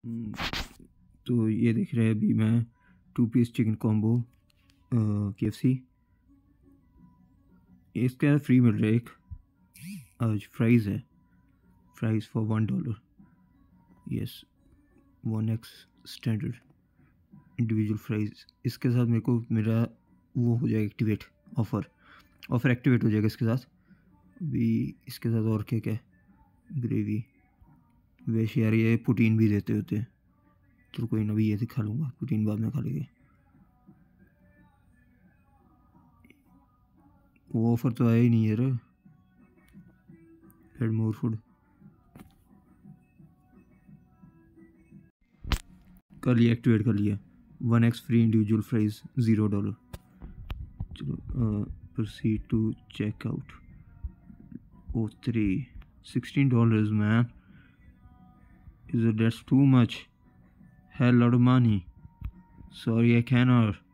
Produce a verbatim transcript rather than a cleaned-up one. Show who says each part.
Speaker 1: हम्म, तो ये देख रहे हैं अभी मैं two piece chicken combo K F C. इसके अंदर फ्री मिल रहा है एक आज फ्राइज़ है, fries for one dollar. Yes, one X standard individual fries. इसके साथ मेरे को मेरा वो हो जाएगा एक्टिवेट, ऑफ़र ऑफ़र एक्टिवेट हो जाएगा इसके साथ। अभी इसके साथ और क्या क्या ग्रेवी, वैसे यार ये प्रोटीन भी देते होते हैं, तो कोई ना भी ये खा लूँगा, प्रोटीन बाद में खा लेंगे। वो ऑफ़र तो आया ही नहीं यार। एड मोर फूड कर लिया, एक्टिवेट कर लिया। One X free individual fries zero dollar. चलो proceed to checkout. Oh three sixteen dollars man, is that's too much, hell lot of money, sorry I cannot।